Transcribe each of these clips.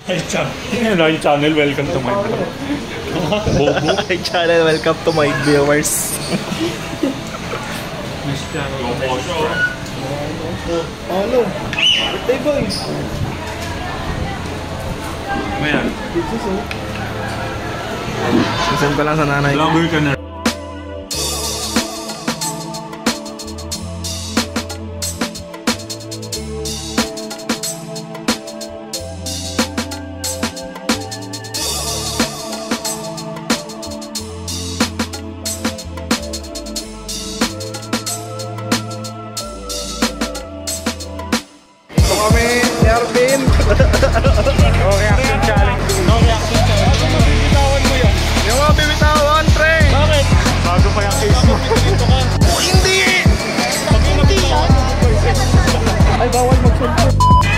Hi channel, welcome to my vlog. Bobo. Hi channel, welcome to my viewers. Hello. Birthday boys. Ayan. Isend ko lang sa nanay. Vlogger ka na. No reaction challenge. No reaction challenge. Bibitawan mo yan. Yung mga bibitawan, pre! Bakit? Bago pa yung case mo. Hindi! Pag bibitawan mo, Ay, bawal mag-sulpur.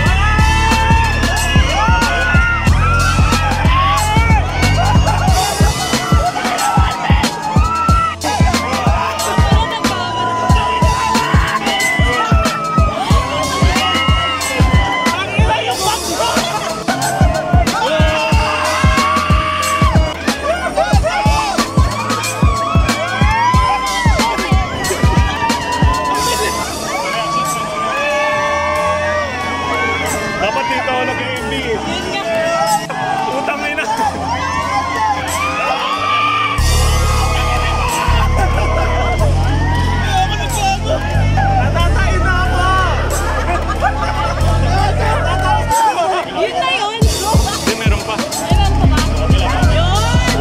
dapat dito ako nag-MB eh. Utang ina. Natatain na ako! Yun na yun! Hindi, meron pa. Meron pa ba? Yun!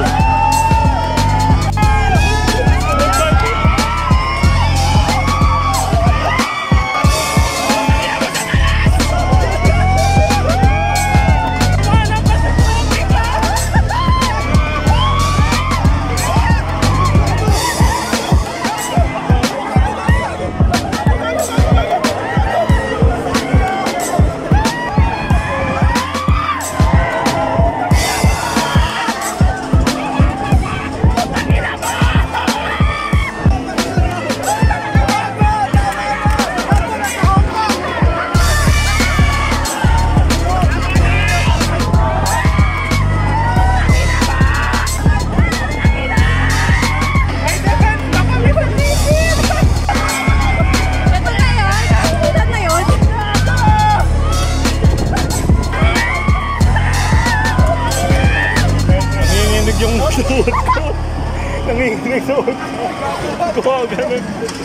Yung suot ko. Nanginginig suot ko. Kuha ganun.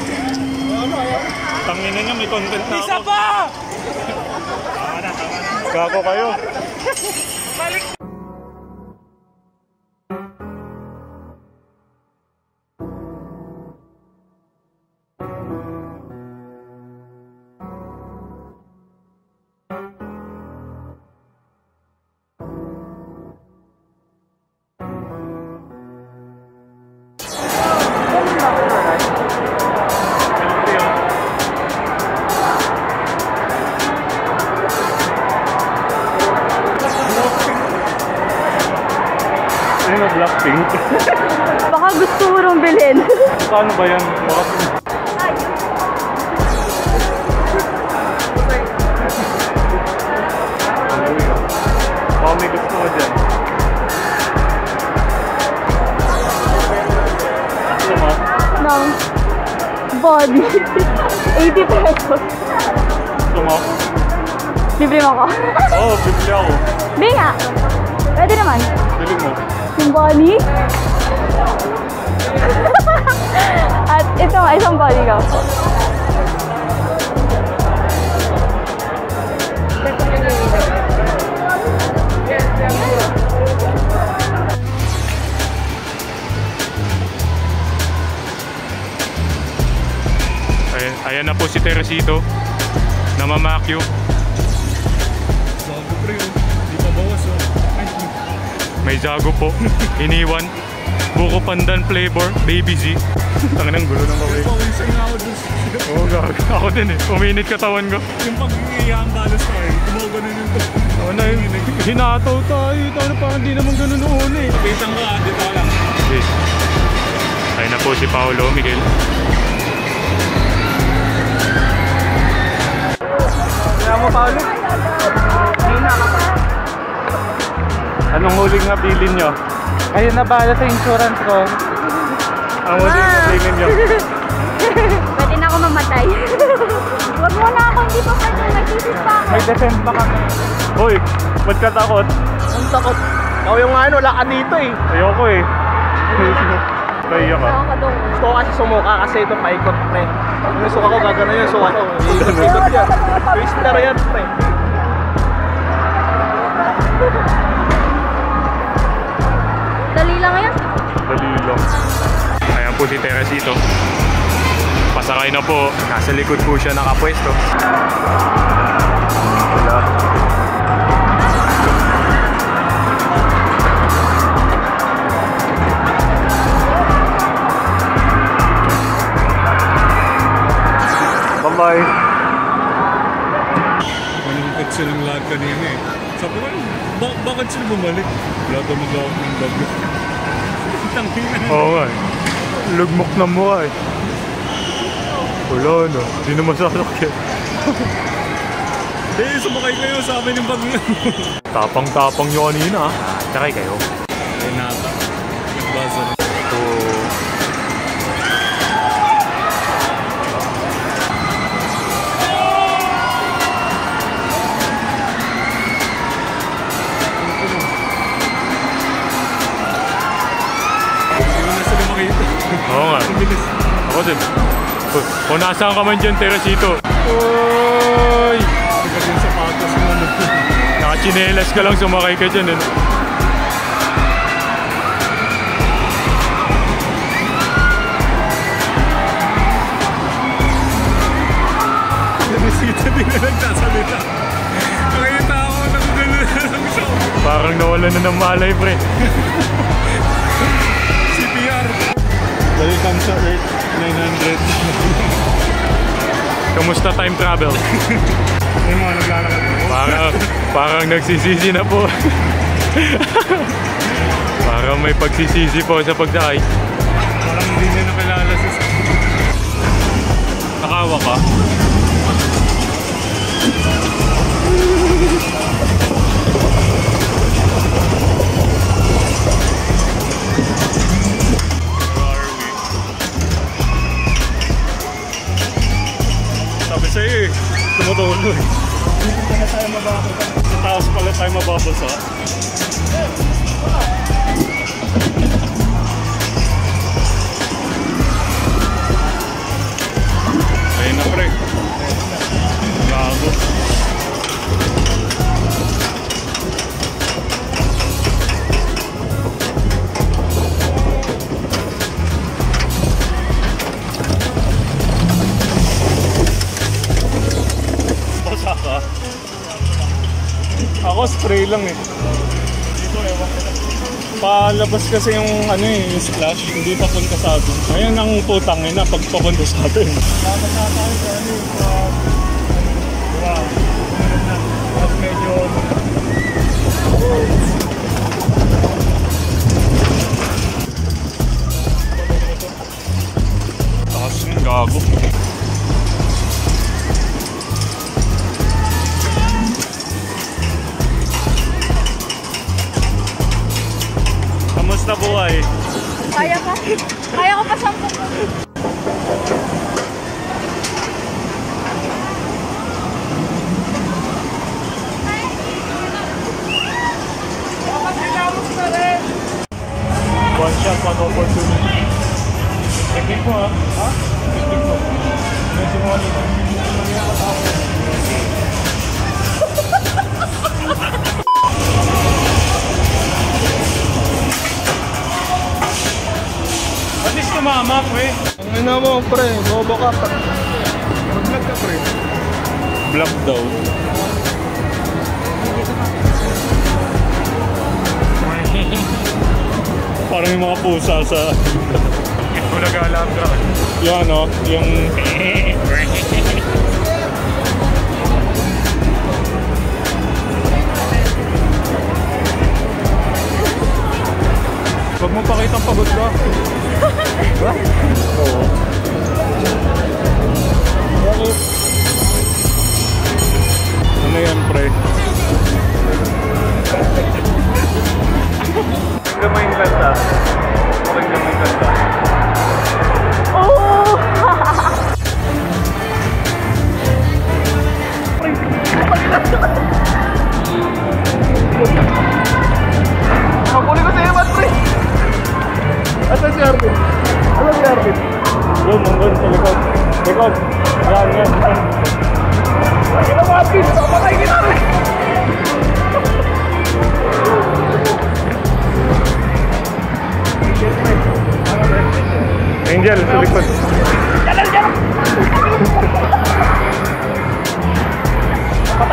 Tangina niya, may content na ako. Isa pa! Tama na. Kako kayo. Balik! Ano, Blackpink? Baka gusto mo rong bilhin. Paano ba yan? Baka... Baka may gusto ko dyan. Ano mo? No. Body. 80 pesos. Gusto mo? Libre mo ako. Oo, bibili ako. Hindi nga. Pwede naman. Bili mo. Yung body. At ito, isang body ka. Ayan na po si Teresito. Namamakyo. Bago pre, di pa bawas oh. May jago po. Iniwan. Buko pandan flavor. Baby Z. Tangan ng gulo ng babae. Pawisan nga ako dun. Oo, gago. Ako din eh. Uminit katawan ko. Yung pag-iiyang balas ko eh. Tumawag na yung Ako na yun. Hinataw tayo. Tayo parang di naman ganun noon eh. Pawisan ka, dito ka lang. Okay. Ayun na po si Paolo Miguel. Kaya mo, Paolo? Hindi na ka pa. Anong huling nabilin nyo? Ayun na bala sa insurance ko. Ang huling nabilin nyo? Pwede na ako mamatay. Huwag mo na ako, hindi pa pwede. Nagsisis pa ako. May defense pa kami. Hoy, ba't ka takot? Ang takot. Ikaw yung ano, wala ka dito eh. Ayoko eh. Kaya ka. Nakakadong. Gusto ko kasi sumuka kasi ito paikot na eh. Yung suka ko, gagana yung suka ko. Ikot yan. Twister yan pa eh. Dali lang yan. Dali lang. Ayan po si Teresito. Pasakay na po. Nasa likod po siya nakapwesto. Wala. Bye-bye. Manungkot silang lahat kanina eh. Sabi ko, bakit sila bumalik? Wala daw mag-awak ng bagyo. Tangina. Oo nga eh. Lugmok na mukha eh. Wala na. Hindi na masasakyan. Eh, sumakay kayo sa amin yung bagyo. Tapang-tapang nyo kanina ah. Sakay kayo. Eh, nata. Nagbasa na. So, oo nga. Ako din. Kung nasaan ka man dyan, Teresito. Uy! Ika din sapatos mo ano. Nakachinelas ka lang, sumakay ka dyan. Ano? Teresito din na nagsasalita. Nakita ako, nakagano na lang siya. Parang nawala na ng malay, pre. CPR. Welcome sa Earth 900. Kamusta time travel? May mga naglalakad mo. Parang nagsisisi na po. Parang may pagsisisi po sa pagsakay. Parang hindi niya nakilala sa Nakawa ka? Sabi sa'yo eh, tumutulo eh. Hindi na tayo mababasa. Sa taas pala tayo mababasa. Ayun na, pre. Gago. Basa ka. Ako spray lang eh. Dito ewan ko lang. Palabas kasi yung ano eh, yung splash, hindi papunta sa atin. Ayun ang putang ina pag papunta sa atin. Dapat na tayo sa ano eh, sa... Wow. Mas medyo... Takas yung gago. Kamusta buhay? Kaya ka. Kaya ko pa 10. One shot, one opportunity. Teknik mo ha? Ha? Teknik mo. Medyo mo ano. At least tumama, pre. Ang ina mo, pre. Bobo ka. Mag-vlog ka, pre. Vlog daw. Parang yung mga pusa sa... Ito nag-alamdra. Yung ano, yung... Huwag mo pakitang pagod ka. Oo. Bakit? Ano yan, pre?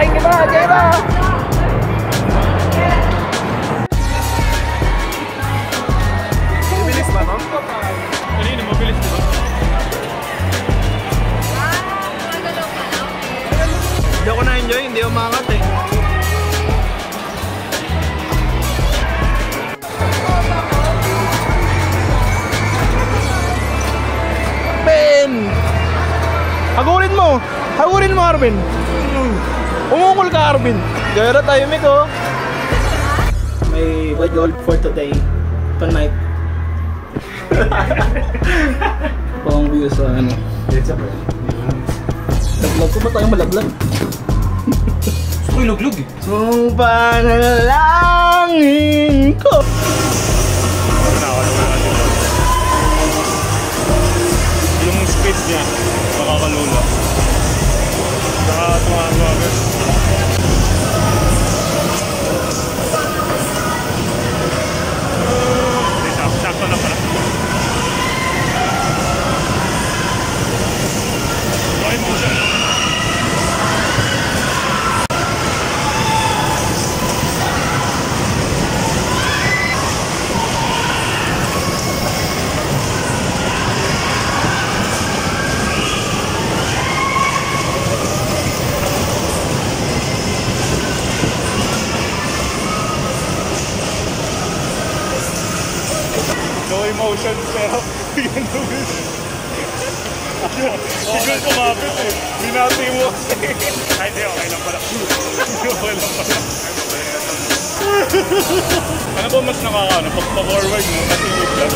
Sakay kita, Jaira! Bibilis ba, no? Kanina, mabilis diba? Hindi ako na-enjoy, hindi umangat eh. Ben! Hagurin mo! Hagurin mo, Arvin! Umukol ka, Arvin! Gaya tayo, Miko! May what goal for today? Tonight. Pang view sa ano? Laglag ko ba tayong malaglag? Gusto ko iluglog eh. Kung panalangin ko. Yung speed niya, makakalula. Saka tumawa. Sakto na pala. Okay mo siya. No emotions pero yun naman. Siguro kumapit eh. Binati mo kasi. Ay, di, okay lang pala. Okay lang pala. Ano ba mas nakakano? Pagpa-forward mo kasi yung lang.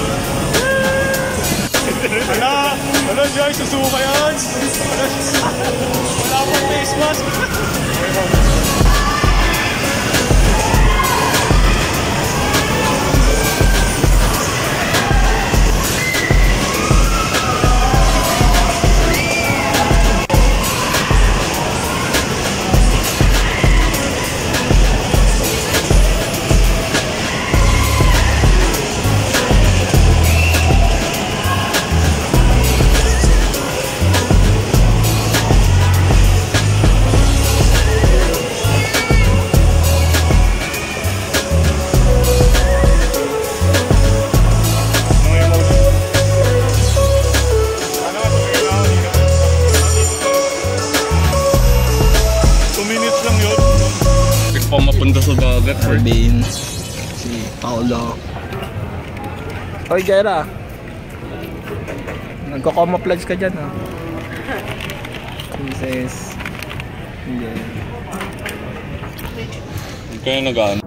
Ano, Joy? Susuka yan? Wala pong face mask. Mapunta sa dagat. Arvin, si Paolo. Hoy, Jaira. Nagko-camouflage ka dyan, ha? Princess. Hindi. Kaya nag-ano?